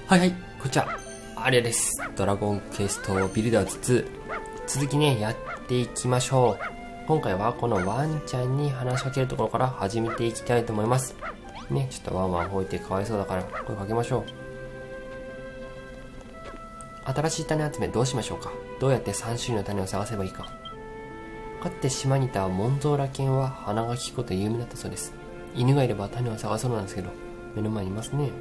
はいはい、こんにちは。アリアです。ドラゴンクエストビルダーズ2。続きね、やっていきましょう。今回はこのワンちゃんに話しかけるところから始めていきたいと思います。ね、ちょっとワンワン吠えてかわいそうだから声かけましょう。新しい種集めどうしましょうか。どうやって3種類の種を探せばいいか。かつて島にいたモンゾーラ犬は鼻が利くこと有名だったそうです。犬がいれば種を探そうなんですけど、目の前にいますね。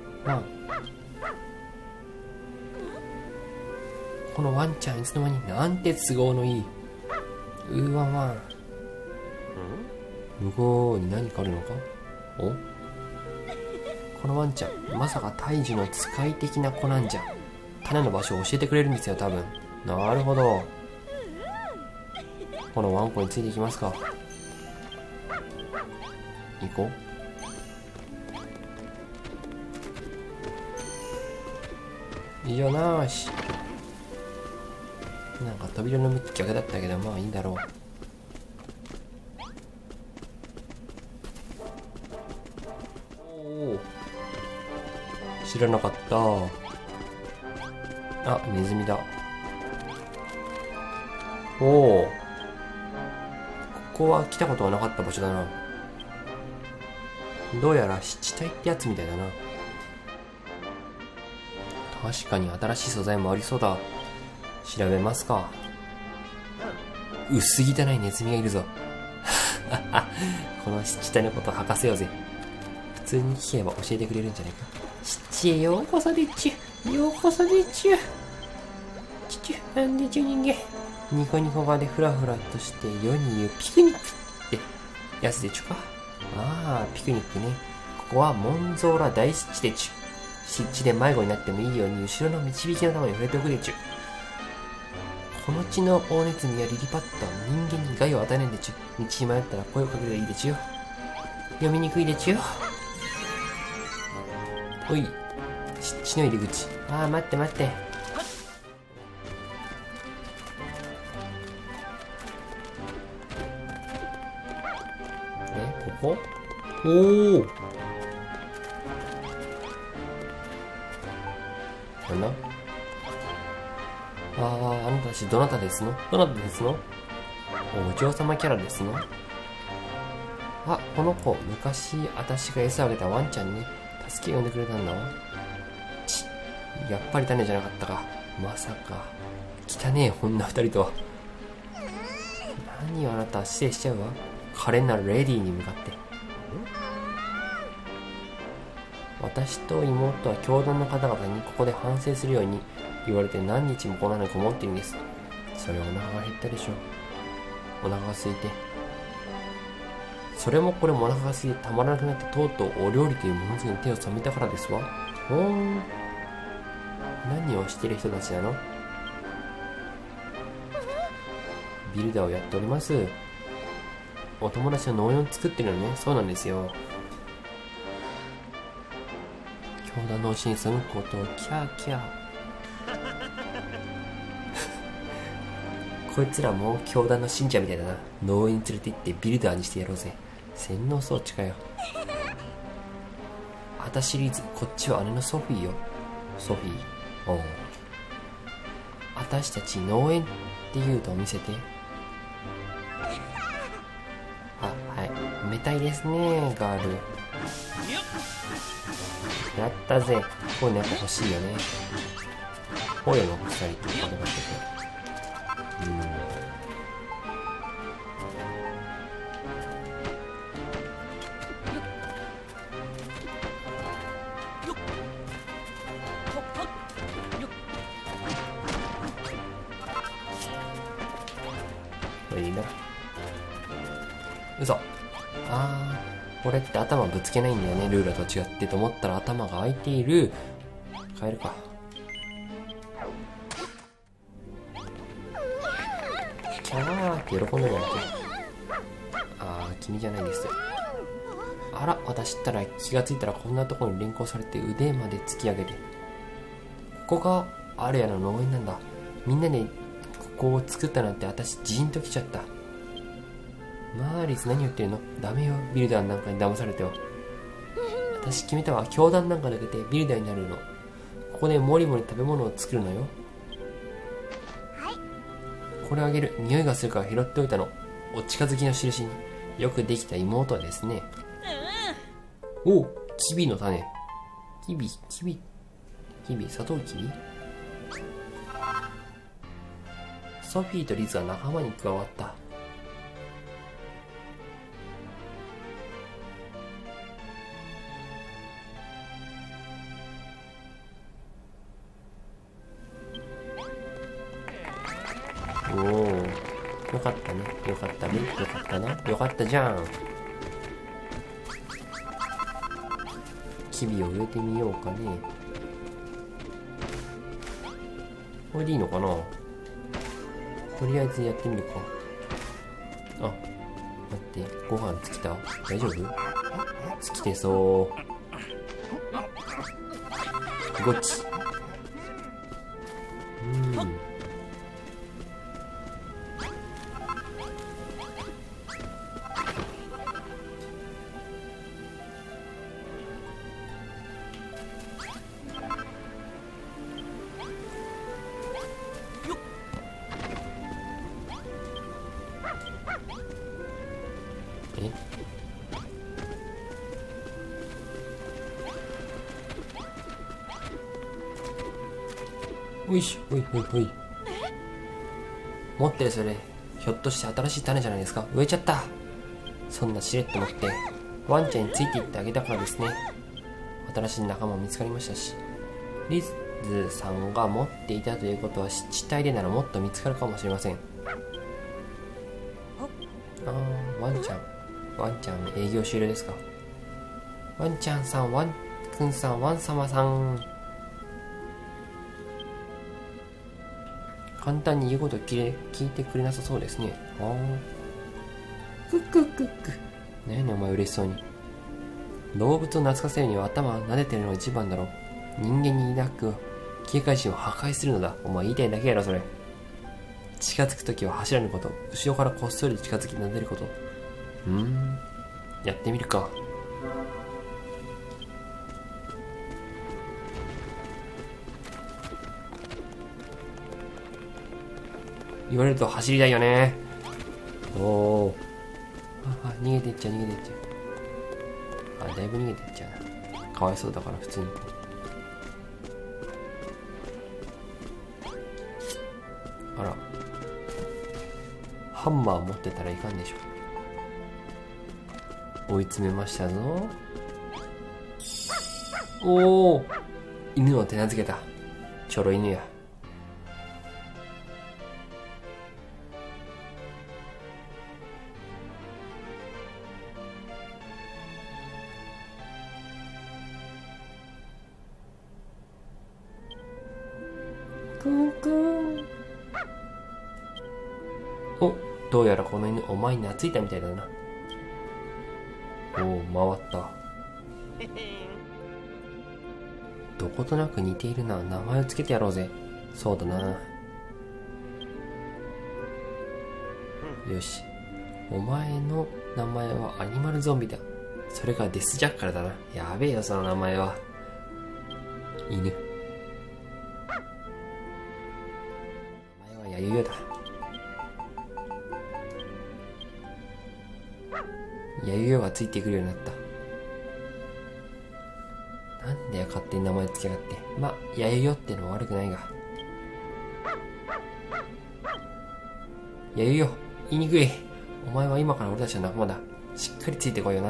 このワンちゃんいつの間になんて都合のいい。ワンワン。向こうに何かあるのか。お、このワンちゃんまさか大樹の使い的な子なんじゃ。種の場所を教えてくれるんですよ多分。なるほど。このワンコについていきますか。行こう。以上なーし。なんか扉の向き逆だったけど、まあいいんだろう。おお、知らなかった。あ、ネズミだ。おお、ここは来たことはなかった場所だな。どうやら湿地帯ってやつみたいだな。確かに新しい素材もありそうだ。調べますか。薄汚いネズミがいるぞ。この湿地帯のこと吐かせようぜ。普通に聞けば教えてくれるんじゃないか。湿地へようこそでちゅ。ようこそでちゅ。ちちゅ、なんでちゅ人間。ニコニコ顔でフラフラとして世に言うピクニックってやつでちゅか。ああ、ピクニックね。ここはモンゾーラ大湿地でちゅ。湿地で迷子になってもいいように後ろの導きの玉に触れておくでちゅ。この地の大ネズミやリリパットは人間に害を与えないでちゅ。道に迷ったら声をかければいいでちゅよ。読みにくいでちゅよ。おい、湿地の入り口。ああ、待って待って。ここ？おお。なんだ？あなたたちどなたですの？どなたですの？お嬢様キャラですの？あ、この子、昔私が餌をあげたワンちゃんに助けを呼んでくれたんだわ。やっぱり種じゃなかったか。まさか。汚ねえ女二人とは。何よあなた、失礼しちゃうわ。華麗なレディーに向かって。私と妹は教団の方々にここで反省するように言われて何日もこんなのにこもっているんです。それはお腹が減ったでしょう。お腹が空いて。それもこれもお腹が空いてたまらなくなってとうとうお料理というものづくりに手を染めたからですわ。何をしている人たちなの？ビルダーをやっております。お友達の農園を作ってるのね。そうなんですよ。教団の教えに背くことをキャーキャー。こいつらも教団の信者みたいだな。農園に連れて行ってビルダーにしてやろうぜ。洗脳装置かよ。あたシリーズ、こっちは姉のソフィーよ。ソフィー。おう。私たち農園って言うと見せて。あ、はい。埋めたいですね、ガール。やったぜ。こういうのやっぱ欲しいよね。捕虜の鎖ってことだってて。これいいな。嘘。これって頭ぶつけないんだよね、ルーラと違ってと思ったら頭が開いている。変えるか。キャーって喜んでるわけ。君じゃないです。あら、私ったら気がついたらこんなところに連行されて腕まで突き上げて。ここがアレアの農園なんだ。みんなでここを作ったなんて私ジーンときちゃった。マーリス何言ってるの？ダメよ、ビルダーなんかに騙されては。私決めたわ。教団なんか抜けてビルダーになるの。 ここでもりもり食べ物を作るのよ。これあげる。匂いがするから拾っておいたの。お近づきの印に。よくできた妹ですね。おう、キビの種。キビ、サトウキビ。ソフィーとリズが仲間に加わった。おお、よかったね。よかったね。よかったな。よかったじゃん。キビを植えてみようかね。これでいいのかな。とりあえずやってみるか。あ、待って、ご飯尽きた？大丈夫？尽きてそう。ゴチ。おいしょ、おいおいおい。持ってるそれ、ひょっとして新しい種じゃないですか。植えちゃった。そんなしれっと持ってワンちゃんについていってあげたからですね。新しい仲間も見つかりましたし、リズさんが持っていたということは湿地帯でならもっと見つかるかもしれません。あー、ワンちゃん営業終了ですか。ワンちゃんさん、ワンくんさん、ワン様さん。簡単に言うことを聞いてくれなさそうですね。ああ。クックックック。何やねんお前嬉しそうに。動物を懐かせるには頭撫でてるのが一番だろ。人間に抱く警戒心を破壊するのだ。お前言いたいだけやろそれ。近づくときは走らぬこと。後ろからこっそり近づき撫でること。やってみるか。言われると走りたいよね。おお。逃げてっちゃう。だいぶ逃げてっちゃうな。かわいそうだから普通に。あら。ハンマー持ってたらいかんでしょ。追い詰めましたぞ。おお。犬を手なずけた。ちょろ犬や。お、どうやらこの犬お前に懐いたみたいだな。おお、回った。どことなく似ているな。名前をつけてやろうぜ。そうだな。よし、お前の名前はアニマルゾンビだ。それがデスジャッカルだな。やべえよその名前は。犬。名前はヤユヨだ。ヤユヨがついてくるようになった。なんだよ勝手に名前つけやがって。ま、ヤユヨってのは悪くないが。ヤユヨ、言いにくい。お前は今から俺たちの仲間だ。しっかりついてこいよな。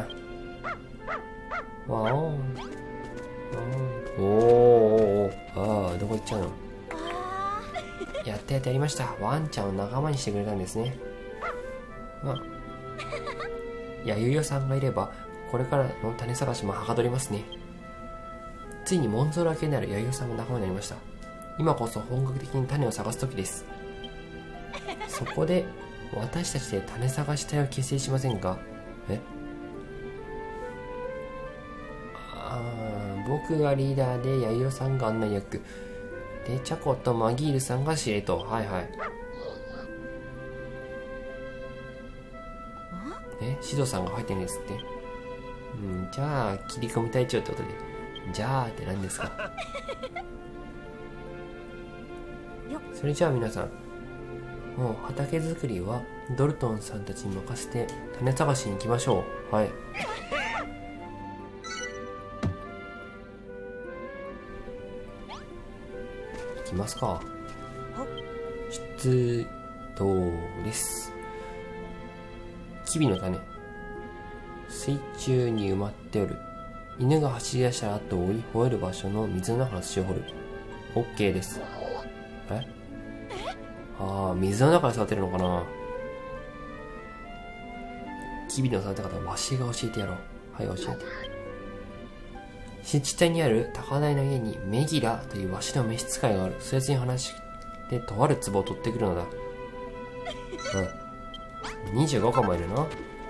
わおー。おーおー。ああ、どこ行っちゃうの。やりました。ワンちゃんを仲間にしてくれたんですね。ヤユヨさんがいればこれからの種探しもはかどりますね。ついにモンゾーラ系なるヤユヨさんが仲間になりました。今こそ本格的に種を探す時です。そこで私たちで種探し隊を結成しませんか。僕がリーダーでヤユヨさんが案内役で、チャコとマギールさんが司令塔。はいはい。シドさんが入ってるんですって。じゃあ切り込み隊長ってことで。じゃあって何ですか。 それじゃあ皆さん、もう畑作りはドルトンさんたちに任せて種探しに行きましょう。はい。行きますか。出動です。キビの種。水中に埋まっておる。犬が走り出した後を追い吠える場所の水の中の土を掘る。OK です。水の中で育てるのかな。キビの育て方、わしが教えてやろう。はい、教えて。湿地帯にある高台の家にメギラというわしの召使いがある。そいつに話してとある壺を取ってくるのだ。25個もいるな。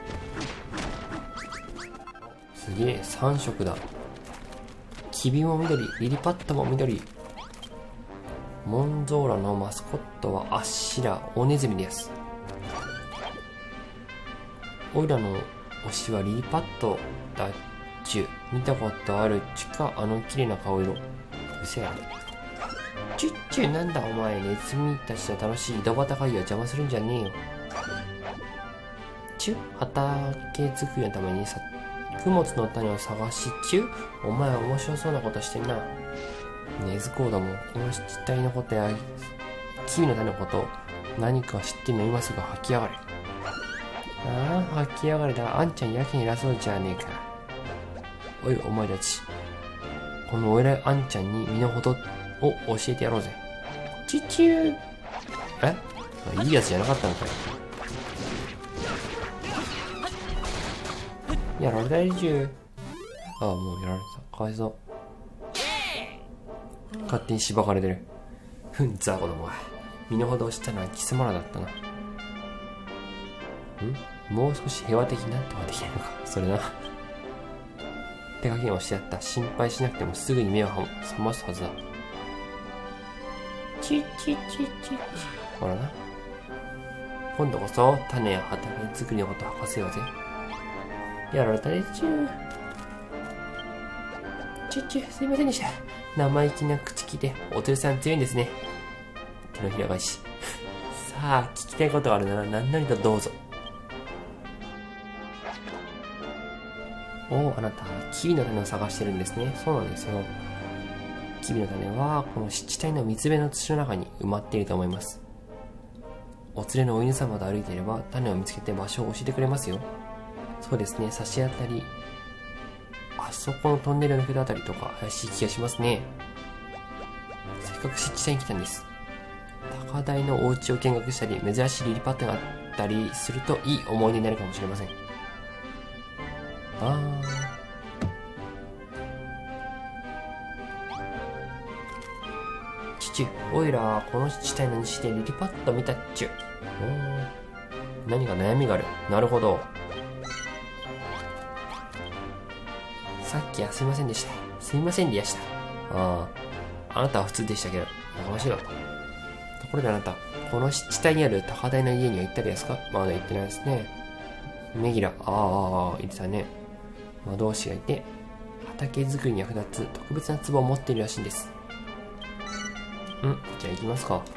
すげえ、3色だ。キビも緑、リリパットも緑。モンゾーラのマスコットはアッシラ、オネズミです。オイラの推しはリリパットだっちゅ。見たことあるちか、あの綺麗な顔色。うせや。チュッチュ、なんだお前、ネズミたちと楽しい井戸端会議を邪魔するんじゃねえよ。チュ、畑作りのために作物の種を探しちゅ。お前は面白そうなことしてんな。ネズコーダもこの湿地帯のことやキビの種のこと何か知ってるの今すぐ吐きやがれ。ああ、吐きやがれだ。あんちゃんやけに偉そうじゃねえか。おいお前たち、このお偉いあんちゃんに身の程を教えてやろうぜ。チュチュー。いいやつじゃなかったのかい。やられたりじゅう。もうやられた。かわいそう。勝手にしばかれてる。ザコどもは。身の程を知ったのは貴様らだったな。もう少し平和的なんとかできないのか。それな。手加減をしてやった。心配しなくてもすぐに目を覚ますはずだ。チッチッチッチッチ。ほらな。今度こそ種や畑作りのことを吐かせようぜ。やられたでちゅー。チュッチュ、すいませんでした。生意気な口利きで、おとりさん強いんですね。手のひら返し。さあ、聞きたいことがあるなら何なりとどうぞ。あなた、キビの種を探してるんですね。そうなんですよ。キビの種は、この湿地帯の水辺の土の中に埋まっていると思います。お連れのお犬様と歩いていれば、種を見つけて場所を教えてくれますよ。そうですね、差し当たり、あそこのトンネルの札あたりとか怪しい気がしますね。せっかく湿地帯に来たんです。高台のお家を見学したり、珍しいリリパットがあったりするといい思い出になるかもしれません。父、おいらこの湿地帯の西でリリパット見たっちゅ。何か悩みがある。なるほど。さっきはすいませんでした。すいませんでやした。あなたは普通でしたけど、やかましいわ。ところであなた、この湿地帯にある高台の家には行ったりですか？まだ行ってないですね。メギラ、言ってたね。魔導士がいて、畑作りに役立つ特別な壺を持っているらしいんです。じゃあ行きますか。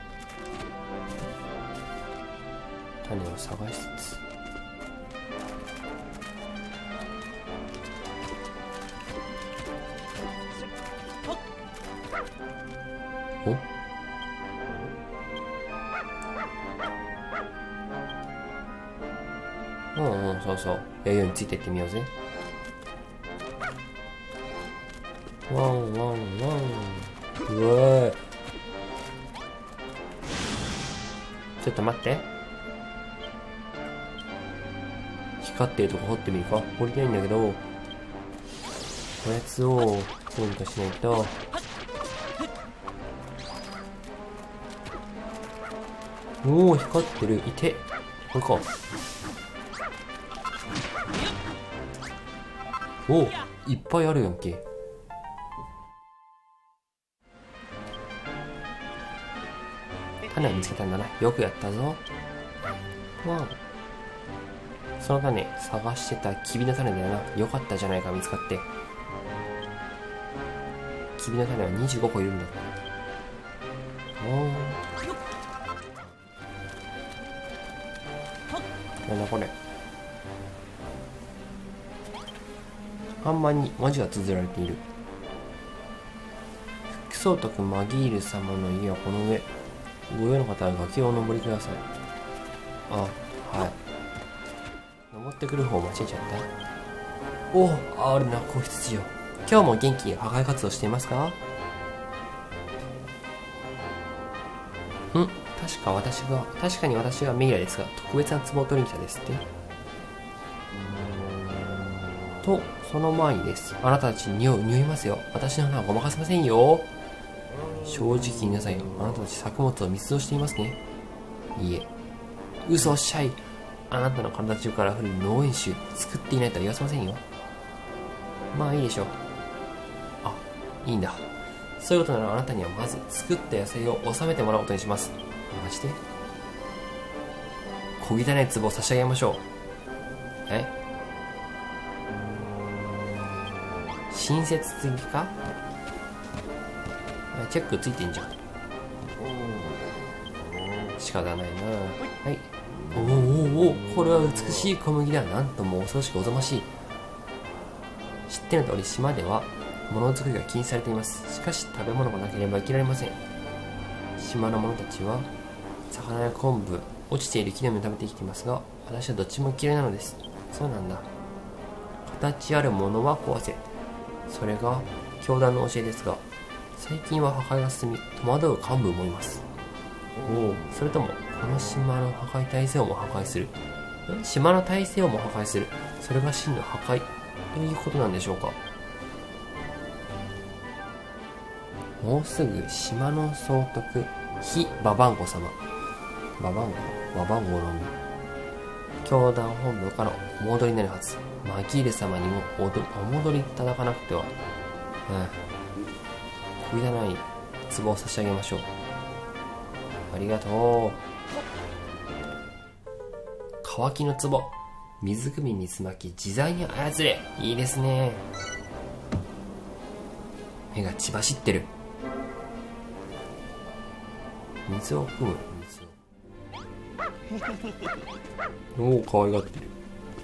種を探しつつ。そうそう。弥生についてってみようぜ。ワンワンワン。うわー。ちょっと待って。光ってるとこ掘ってみるか。掘りたいんだけど、こやつをどうにかしないと。光ってる。いて。これか。いっぱいあるやんけ。種を見つけたんだな。よくやったぞ。その種、探してたキビの種だよな。よかったじゃないか、見つかって。キビの種は25個いるんだ。 なんだこれ。看板に文字が綴られている。副総督マギール様の家はこの上。ご用の方は崖をお登りください。あ、はい。登ってくる方間違えちゃった。おお、あるな、子羊よ。今日も元気に破壊活動していますか？確かに私がメイラですが、特別な壺を取りに来たですって。と、その前にです。あなたたち匂いますよ。私の花はごまかせませんよ。正直に言いなさいよ。あなたたち作物を密造していますね。いいえ。嘘おっしゃい。あなたの体中から降る農園臭、作っていないとは言わせませんよ。まあいいでしょう。あ、いいんだ。そういうことならあなたにはまず作った野菜を収めてもらうことにします。マジで？小汚い壺を差し上げましょう。親切すぎか？チェックついてんじゃん。仕方ないな。はい。おお、これは美しい小麦だ。なんとも恐ろしくおぞましい。知っての通り島では物作りが禁止されています。しかし食べ物がなければ生きられません。島の者たちは魚や昆布、落ちている木の実を食べて生きていますが、私はどっちも嫌いなのです。そうなんだ。形あるものは壊せ。それが教団の教えですが、最近は破壊が進み、戸惑う幹部もいます。おお、それともこの島の破壊体制をも破壊する。島の体制をも破壊する。それが真の破壊ということなんでしょうか。もうすぐ島の総督ヒ・ババンゴ様、ババンゴの実、教団本部からお戻りになるはず。マギール様にもお戻りいただかなくては。小汚い壺を差し上げましょう。ありがとう。乾きの壺、水汲みに水巻き自在に操れ。いいですね。目が血走ってる。水を汲む。おお、可愛がってる。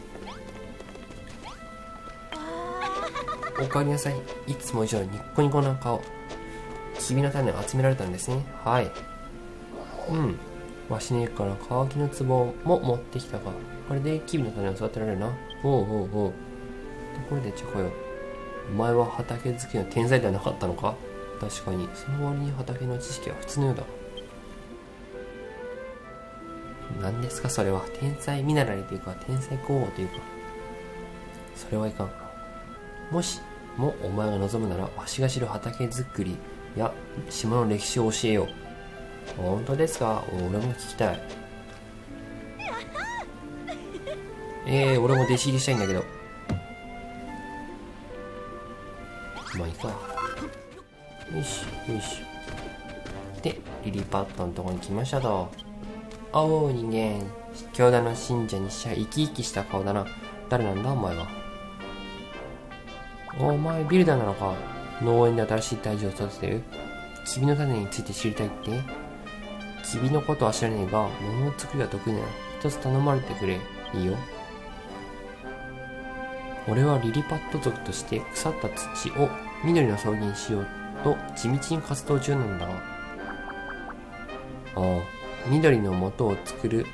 おかえりなさい。いつも以上にニッコニコな顔。きびの種を集められたんですね。はい。わしの家から乾きの壺も持ってきたが、これできびの種を育てられるな。ところでチョコよ。お前は畑好きの天才ではなかったのか？確かに、その割に畑の知識は普通のようだ。何ですかそれは。天才見習いというか、天才候補というか。それはいかん。もしもお前が望むなら、わしが知る畑作りや島の歴史を教えよう。本当ですか？俺も聞きたい。俺も弟子入りしたいんだけど。まあいいか。よし。で、リリーパッドのとこに来ましたと。おう、人間。教団の信者にしちゃ生き生きした顔だな。誰なんだお前は。お前ビルダーなのか。農園で新しい大樹を育ててる。キビの種について知りたいって？キビのことは知らねえが、物作りが得意なら一つ頼まれてくれ。いいよ。俺はリリパット族として腐った土を緑の草原にしようと地道に活動中なんだが。緑を作る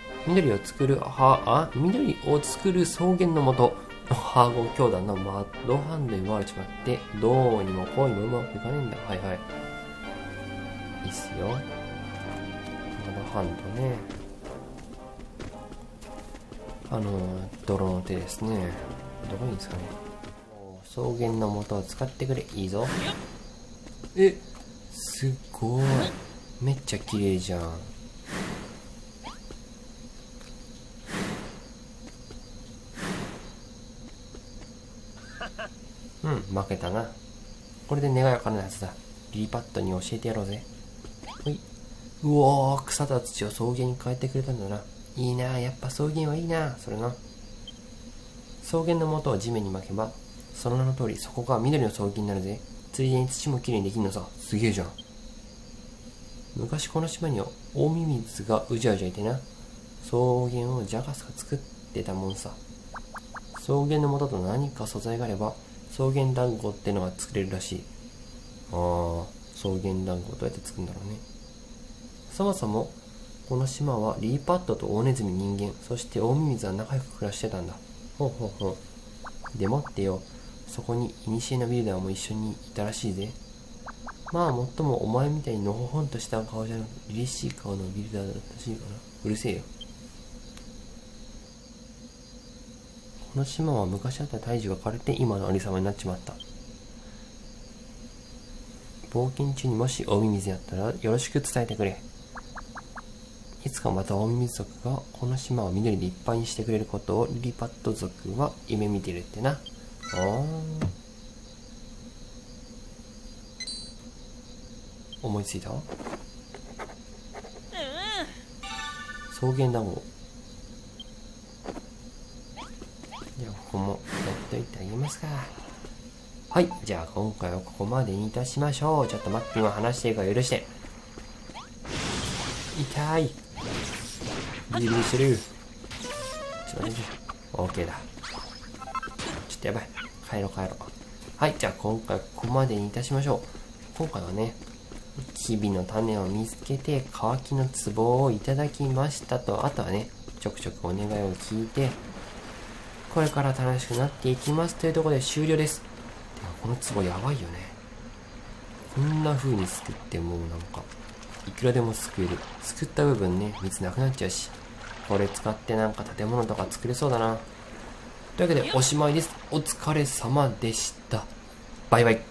草原の元。ハーゴン教団のマッドハンドに奪われちまって、どうにもこうにもうまくいかねえんだ。はい。いいっすよ。マッドハンドね。泥の手ですね。どこにいいんですかね。草原の元を使ってくれ。いいぞ。すっごい。めっちゃ綺麗じゃん。負けたな。これで願いは叶うはずだ。リリパッドに教えてやろうぜ。うおー、腐った土を草原に変えてくれたんだな。いいな、やっぱ草原はいいな。それな。草原の元を地面に巻けば、その名の通りそこが緑の草原になるぜ。ついでに土もきれいにできんのさ。すげえじゃん。昔この島には大ミミズがうじゃうじゃいてな。 草原をジャガスが作ってたもんさ。草原の元と何か素材があれば草原団子ってのが作れるらしい。草原団子どうやって作るんだろうね。そもそもこの島はリーパッドと大ネズミ人間、そして大ミミズは仲良く暮らしてたんだ。ほうほうほう。でもってよ、そこに古のビルダーも一緒にいたらしいぜ。まあもっともお前みたいにのほほんとした顔じゃなく凛々しい顔のビルダーだったらしいかな。うるせえよ。この島は昔あった大樹が枯れて今のありさまになっちまった。冒険中にもし大ミミズやったらよろしく伝えてくれ。いつかまた大ミミズ族がこの島を緑でいっぱいにしてくれることをリリパッド族は夢見てるってな。思いついた？草原団子。じゃあここもやっといてあげますか。はい、じゃあ今回はここまでにいたしましょう。ちょっと待って、今話しているから許して。痛い。ビリビリしてる。ちょっと待って。OK だ。ちょっとやばい。帰ろう。はい、じゃあ今回ここまでにいたしましょう。今回はね、キビの種を見つけて乾きの壺をいただきましたと、あとはね、ちょくちょくお願いを聞いて、これから楽しくなっていきますというところで終了です。でもこの壺やばいよね。こんな風に作ってもうなんか、いくらでも作れる。作った部分ね、水なくなっちゃうし、これ使ってなんか建物とか作れそうだな。というわけでおしまいです。お疲れ様でした。バイバイ。